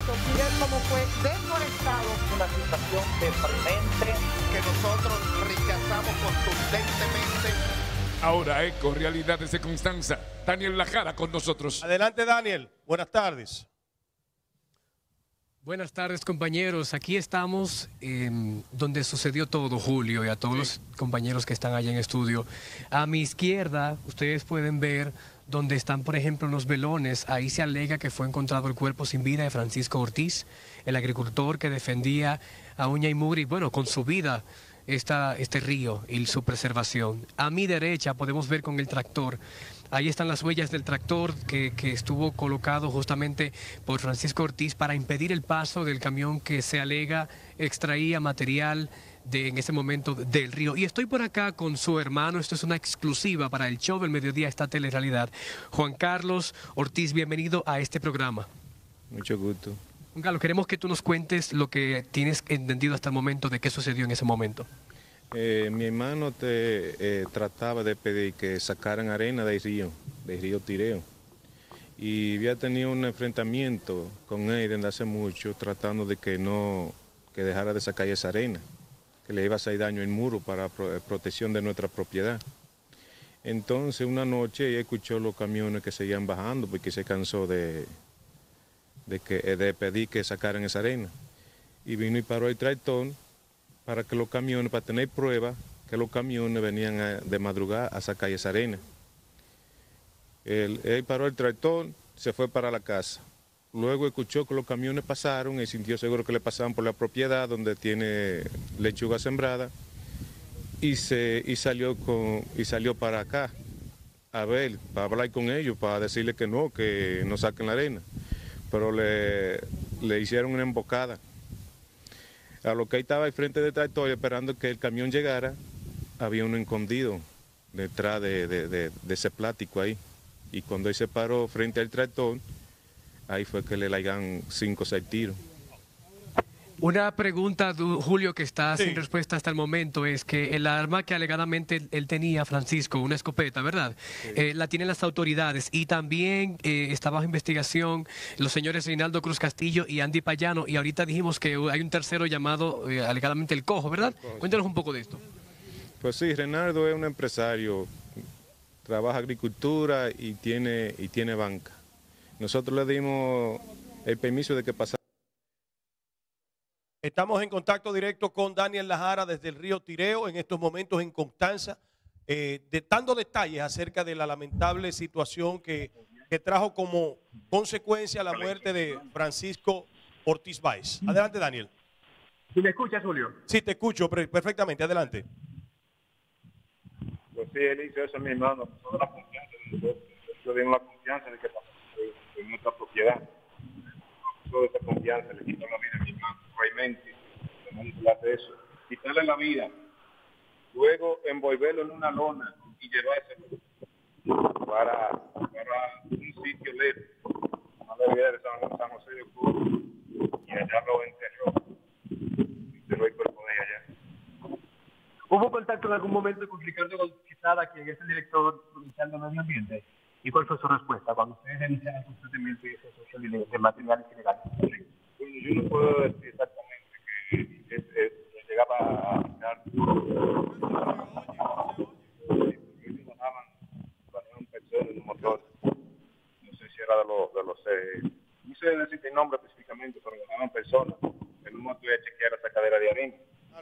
esto, miren cómo fue desforestado. Una situación deprimente que nosotros rechazamos contundentemente. Ahora, Eco Realidades de Constanza. Daniel Lajara con nosotros. Adelante, Daniel. Buenas tardes. Buenas tardes, compañeros. Aquí estamos donde sucedió todo, Julio, y a todos los compañeros que están allá en estudio. A mi izquierda, ustedes pueden ver donde están, por ejemplo, los velones. Ahí se alega que fue encontrado el cuerpo sin vida de Francisco Ortiz, el agricultor que defendía a uña y mugre, y bueno, con su vida, este río y su preservación. A mi derecha podemos ver con el tractor. Ahí están las huellas del tractor que estuvo colocado justamente por Francisco Ortiz para impedir el paso del camión que se alega extraía material en ese momento del río. Y estoy por acá con su hermano. Esto es una exclusiva para el show del mediodía, esta Telerrealidad. Juan Carlos Ortiz, bienvenido a este programa. Mucho gusto. Juan Carlos, queremos que tú nos cuentes lo que tienes entendido hasta el momento de qué sucedió en ese momento. Mi hermano trataba de pedir que sacaran arena del río Tireo. Y había tenido un enfrentamiento con él desde hace mucho, tratando de que dejara de sacar esa arena, que le iba a hacer daño al muro para protección de nuestra propiedad. Entonces una noche ella escuchó los camiones que seguían bajando porque se cansó de pedir que sacaran esa arena. Y vino y paró el tractor para tener pruebas que los camiones venían de madrugada a sacar esa arena. Él paró el tractor, se fue para la casa. Luego escuchó que los camiones pasaron y sintió seguro que le pasaban por la propiedad donde tiene lechuga sembrada y salió para acá a ver, para hablar con ellos, para decirle que no saquen la arena. Pero le hicieron una emboscada. A lo que ahí estaba al frente del tractor esperando que el camión llegara, había uno escondido detrás de ese plástico ahí. Y cuando él se paró frente al tractor, ahí fue que le largan 5 o 6 tiros. Una pregunta, Julio, que está sin respuesta hasta el momento, es que el arma que alegadamente él tenía, Francisco, una escopeta, ¿verdad? Sí. La tienen las autoridades y también está bajo investigación los señores Reinaldo Cruz Castillo y Andy Payano, y ahorita dijimos que hay un tercero llamado alegadamente el Cojo, ¿verdad? Cuéntanos un poco de esto. Pues sí, Reinaldo es un empresario, trabaja agricultura y tiene banca. Nosotros le dimos el permiso de que pasara. Estamos en contacto directo con Daniel Lajara desde el río Tireo, en estos momentos en Constanza, dando detalles acerca de la lamentable situación que trajo como consecuencia la muerte de Francisco Ortiz Báez. Adelante, Daniel. ¿Sí me escuchas, Julio? Sí, te escucho perfectamente. Adelante. Pues sí, él hizo eso a mi hermano, toda la confianza. Yo dimos la confianza de que pasó en nuestra propiedad. Toda esa confianza le quitó la vida a mi hermano. Realmente, de eso, quitarle la vida, luego envolverlo en una lona y llevárselo para un sitio lejos, a la vida de San José de Cuba, y allá lo enterró el cuerpo de ella allá. ¿Hubo contacto en algún momento con Ricardo Quesada, quien es el director provincial de Medio Ambiente? ¿Y cuál fue su respuesta cuando ustedes denunciaron constantemente esa asociación de materiales ilegales? Bueno, yo no puedo decir exactamente que llegaba a aplicar. Ellos bajaban personas en un motor. No sé si era de los no sé decir el nombre específicamente, pero bajaban personas en un motor y a chequear la sacadera de arena.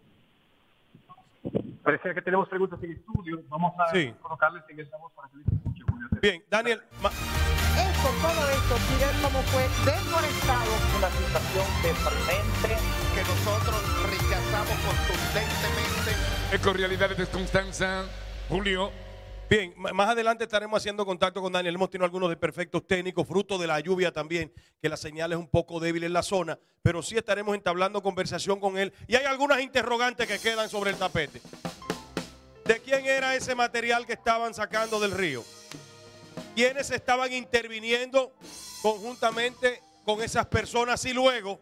Parece que tenemos preguntas en estudio. Vamos a colocarles en esa voz para que les escuche, Julio. Bien, Daniel. Todo esto, miren cómo fue desforestado. Una situación deprimente que nosotros rechazamos contundentemente. Eco Realidades de Constanza, Julio. Bien, más adelante estaremos haciendo contacto con Daniel. Hemos tenido algunos desperfectos técnicos, fruto de la lluvia también, que la señal es un poco débil en la zona, pero sí estaremos entablando conversación con él. Y hay algunas interrogantes que quedan sobre el tapete. ¿De quién era ese material que estaban sacando del río? ¿Quiénes estaban interviniendo conjuntamente con esas personas? Y luego,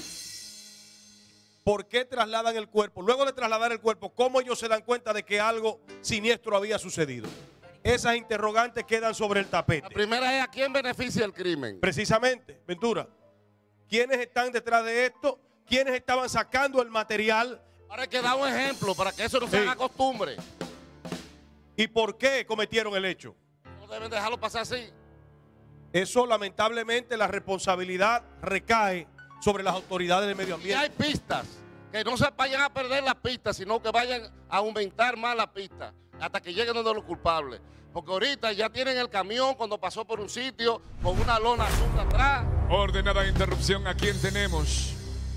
¿por qué trasladan el cuerpo? Luego de trasladar el cuerpo, ¿cómo ellos se dan cuenta de que algo siniestro había sucedido? Esas interrogantes quedan sobre el tapete. La primera es: ¿a quién beneficia el crimen? Precisamente, Ventura. quiénes están detrás de esto, quiénes estaban sacando el material. Para que da un ejemplo, para que eso no se haga costumbre. ¿Y por qué cometieron el hecho? No deben dejarlo pasar así. Eso, lamentablemente, la responsabilidad recae sobre las autoridades del medio Y ambiente. hay pistas, que no se vayan a perder las pistas, sino que vayan a aumentar más las pistas hasta que lleguen donde los culpables. Porque ahorita ya tienen el camión cuando pasó por un sitio con una lona azul atrás. Ordenada interrupción. ¿A quién tenemos?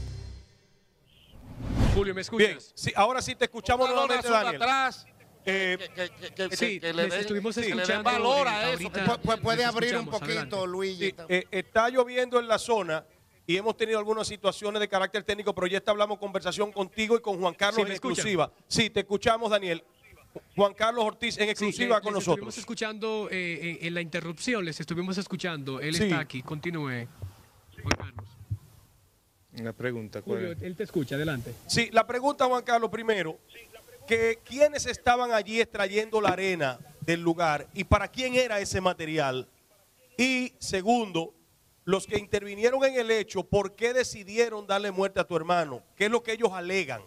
Julio, ¿me escuchas? Bien, sí, ahora sí te escuchamos Una lona nuevamente, azul Daniel. atrás. Sí, que les estuvimos que le den escuchando, valor a eso. ahorita. Pues puede Les abrir un escuchamos, poquito, adelante. Luigi. Sí, está lloviendo en la zona y hemos tenido algunas situaciones de carácter técnico, pero ya hablamos conversación contigo y con Juan Carlos Sí, en ¿me escuchan? exclusiva. Sí, te escuchamos, Daniel. Juan Carlos Ortiz en exclusiva Sí, con les nosotros. estuvimos escuchando en la interrupción, les estuvimos escuchando. Él Sí. está aquí, continúe. Juan Carlos. Una pregunta, ¿cuál Julio, es? él te escucha, adelante. Sí, la pregunta, Juan Carlos, primero, que quiénes estaban allí extrayendo la arena del lugar y para quién era ese material. Y segundo, los que intervinieron en el hecho, ¿por qué decidieron darle muerte a tu hermano? ¿Qué es lo que ellos alegan?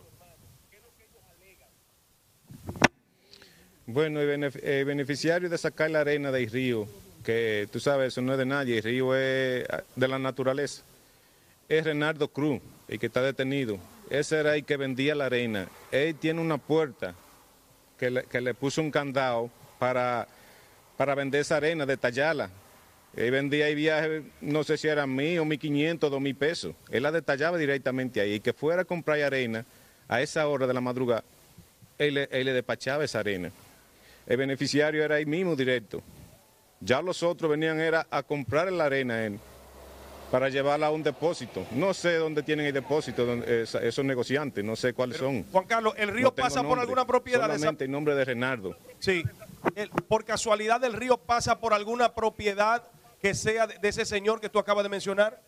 Bueno, el beneficiario de sacar la arena del río, que tú sabes, eso no es de nadie, el río es de la naturaleza, es Renaldo Cruz, el que está detenido. Ese era el que vendía la arena. Él tiene una puerta que le puso un candado para vender esa arena, detallarla. Él vendía el viaje, no sé si era 1.000 o 1.500, 2.000 pesos. Él la detallaba directamente ahí. Y que fuera a comprar arena a esa hora de la madrugada, él le despachaba esa arena. El beneficiario era ahí mismo directo. Ya los otros venían era a comprar la arena él, para llevarla a un depósito. No sé dónde tienen el depósito esos negociantes, no sé cuáles son. Juan Carlos, ¿el río No tengo pasa por nombre, alguna propiedad de esa? solamente el nombre de Renaldo. Sí. Por casualidad, ¿el río pasa por alguna propiedad que sea de ese señor que tú acabas de mencionar?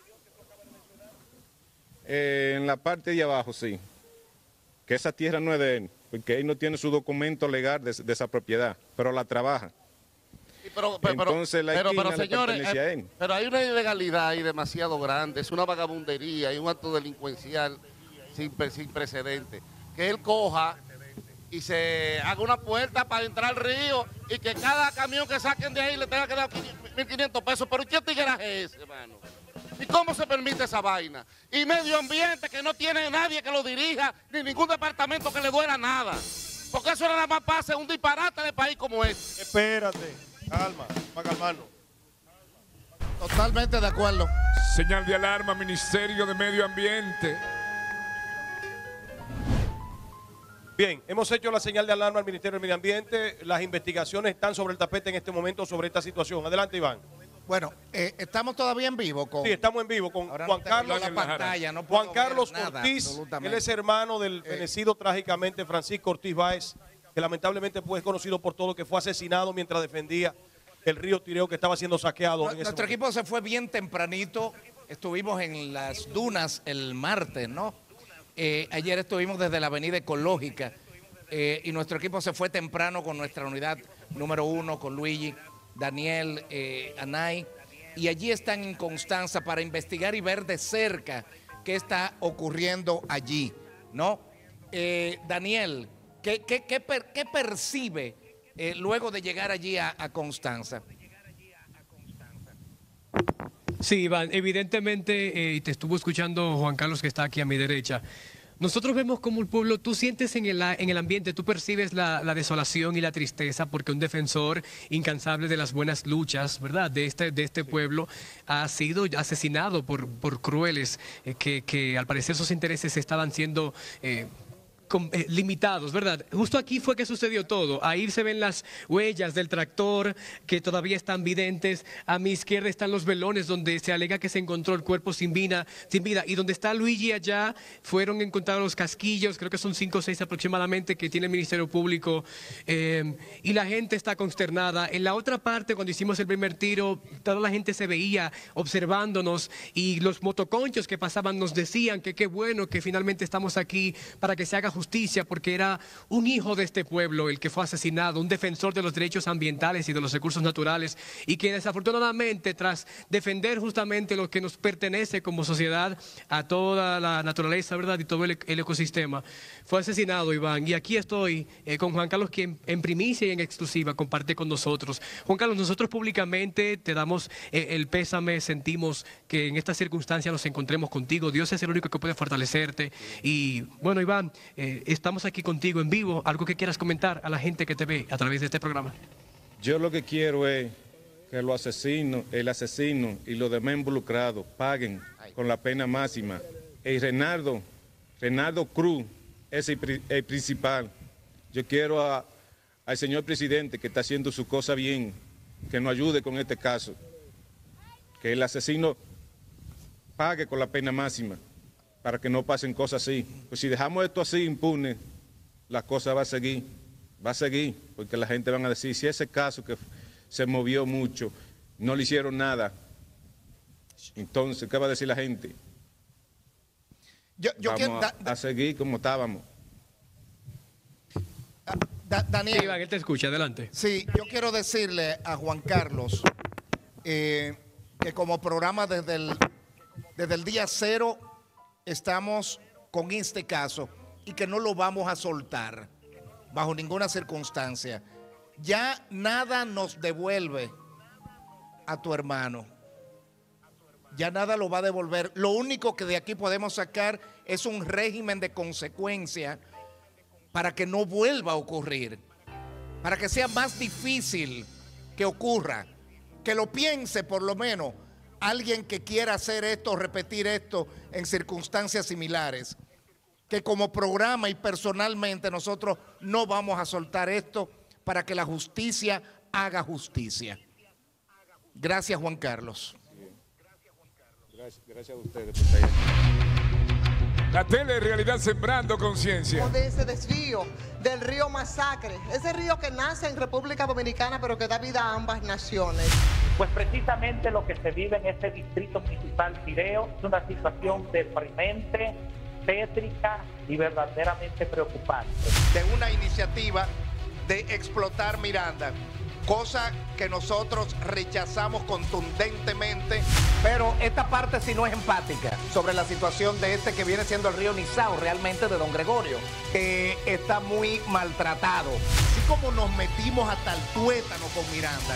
En la parte de abajo, sí. Que esa tierra no es de él, porque él no tiene su documento legal de esa propiedad, pero la trabaja. Sí, pero, Entonces la esquina le señores, pertenece a él. pero hay una ilegalidad ahí demasiado grande, es una vagabundería, hay un acto delincuencial sin precedente. Que él coja y se haga una puerta para entrar al río y que cada camión que saquen de ahí le tenga que dar 1.500 pesos. Pero ¿qué tigueraje es ese, hermano? ¿Y cómo se permite esa vaina? Y medio ambiente que no tiene nadie que lo dirija, ni ningún departamento que le duela nada. Porque eso nada más pasa un disparate de país como este. Espérate, calma, para calmarnos. Totalmente de acuerdo. Señal de alarma, Ministerio de Medio Ambiente. Bien, hemos hecho la señal de alarma al Ministerio del Medio Ambiente. Las investigaciones están sobre el tapete en este momento sobre esta situación. Adelante, Iván. Bueno, estamos todavía en vivo con... Sí, estamos en vivo con Ahora Juan no tengo Carlos, yo la pantalla, no puedo Juan Carlos ver nada, Ortiz. absolutamente. Él es hermano del fenecido trágicamente Francisco Ortiz Báez, que lamentablemente pues, es conocido por todo, que fue asesinado mientras defendía el río Tireo que estaba siendo saqueado. en ese Nuestro momento. equipo se fue bien tempranito. Estuvimos en las dunas el martes, ¿no? Ayer estuvimos desde la Avenida Ecológica y nuestro equipo se fue temprano con nuestra unidad número 1, con Luigi, Daniel, Anay. Y allí están en Constanza para investigar y ver de cerca qué está ocurriendo allí, ¿no? Daniel, ¿qué percibe luego de llegar allí a Constanza? Sí, Iván, evidentemente, y te estuvo escuchando Juan Carlos que está aquí a mi derecha, nosotros vemos como el pueblo, tú sientes en el ambiente, tú percibes la desolación y la tristeza porque un defensor incansable de las buenas luchas, ¿verdad?, de este pueblo ha sido asesinado por crueles que al parecer sus intereses estaban siendo... limitados, ¿verdad? Justo aquí fue que sucedió todo. Ahí se ven las huellas del tractor que todavía están videntes. A mi izquierda están los velones donde se alega que se encontró el cuerpo sin vida. Y donde está Luigi allá fueron encontrados los casquillos, creo que son 5 o 6 aproximadamente que tiene el Ministerio Público, y la gente está consternada. En la otra parte, cuando hicimos el primer tiro, toda la gente se veía observándonos y los motoconchos que pasaban nos decían que qué bueno que finalmente estamos aquí para que se haga justicia porque era un hijo de este pueblo el que fue asesinado, un defensor de los derechos ambientales y de los recursos naturales, y que desafortunadamente, tras defender justamente lo que nos pertenece como sociedad, a toda la naturaleza, ¿verdad?, y todo el ecosistema, fue asesinado, Iván. Y aquí estoy con Juan Carlos, quien en primicia y en exclusiva comparte con nosotros. Juan Carlos, nosotros públicamente te damos el pésame, sentimos que en esta circunstancia nos encontremos contigo. Dios es el único que puede fortalecerte. Y bueno, Iván, estamos aquí contigo en vivo. ¿Algo que quieras comentar a la gente que te ve a través de este programa? Yo lo que quiero es que el asesino y los demás involucrados paguen con la pena máxima. Y Reinaldo Cruz es el principal. Yo quiero al señor presidente, que está haciendo su cosa bien, que nos ayude con este caso. Que el asesino pague con la pena máxima para que no pasen cosas así. Pues si dejamos esto así impune, la cosa va a seguir, porque la gente van a decir, si ese caso que se movió mucho, no le hicieron nada, entonces, ¿qué va a decir la gente? Vamos a seguir como estábamos. Daniel. Sí, Iván, él te escucha, adelante. Sí, yo quiero decirle a Juan Carlos que como programa desde el día cero estamos con este caso y que no lo vamos a soltar bajo ninguna circunstancia. Ya nada nos devuelve a tu hermano. Ya nada lo va a devolver. Lo único que de aquí podemos sacar es un régimen de consecuencia para que no vuelva a ocurrir, para que sea más difícil que ocurra, que lo piense por lo menos alguien que quiera hacer esto, repetir esto en circunstancias similares, que como programa y personalmente nosotros no vamos a soltar esto para que la justicia haga justicia. Gracias, Juan Carlos. Gracias a ustedes por estar ahí. La Telerealidad Sembrando Conciencia. De ese desvío del río Masacre, ese río que nace en República Dominicana pero que da vida a ambas naciones. Pues precisamente lo que se vive en este distrito municipal Pireo es una situación deprimente, tétrica y verdaderamente preocupante. De una iniciativa de explotar Miranda, cosa que nosotros rechazamos contundentemente. Pero esta parte sí no es empática sobre la situación de este que viene siendo el río Nizao, realmente de Don Gregorio, que está muy maltratado. Así como nos metimos hasta el tuétano con Miranda.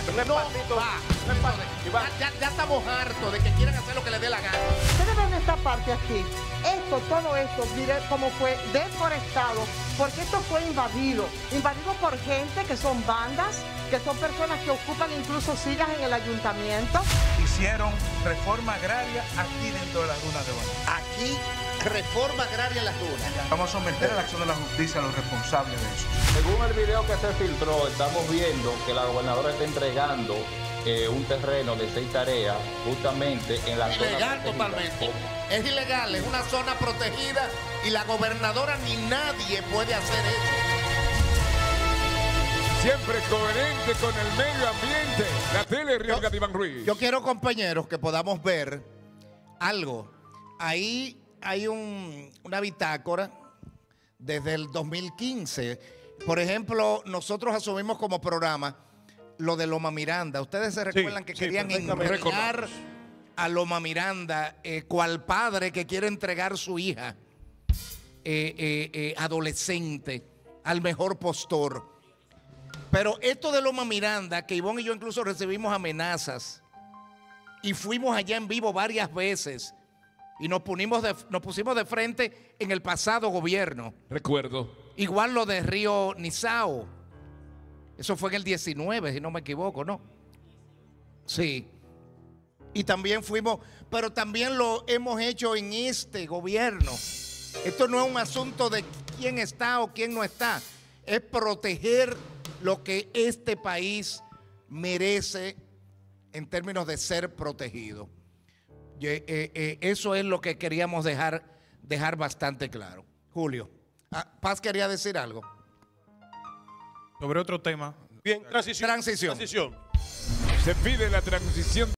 Ya estamos hartos de que quieran hacer lo que les dé la gana. Ustedes ven esta parte aquí. Todo esto, mire cómo fue deforestado, porque esto fue invadido por gente que son bandas, que son personas que ocupan incluso sillas en el ayuntamiento. Hicieron reforma agraria aquí dentro de las dunas de Guaná. Aquí, reforma agraria en las dunas. Vamos a someter a la acción de la justicia a los responsables de eso. Según el video que se filtró, estamos viendo que la gobernadora está entregando un terreno de 6 tareas justamente en la zona ilegal totalmente. Es ilegal, es una zona protegida y la gobernadora ni nadie puede hacer eso. Siempre coherente con el medio ambiente. La Telerealidad de Iván Ruiz. Yo quiero, compañeros, que podamos ver algo. Ahí hay una bitácora desde el 2015. Por ejemplo, nosotros asumimos como programa lo de Loma Miranda. Ustedes se recuerdan que querían entregar a Loma Miranda, cual padre que quiere entregar su hija adolescente al mejor postor. Pero esto de Loma Miranda, que Ivonne y yo incluso recibimos amenazas y fuimos allá en vivo varias veces y nos pusimos de frente en el pasado gobierno. Recuerdo. Igual lo de Río Nizao. Eso fue en el 19, si no me equivoco, ¿no? Sí. Y también fuimos, pero también lo hemos hecho en este gobierno. Esto no es un asunto de quién está o quién no está. Es proteger lo que este país merece en términos de ser protegido. Eso es lo que queríamos dejar bastante claro. Julio, Paz quería decir algo. Sobre otro tema. Bien, transición. Se pide la transición.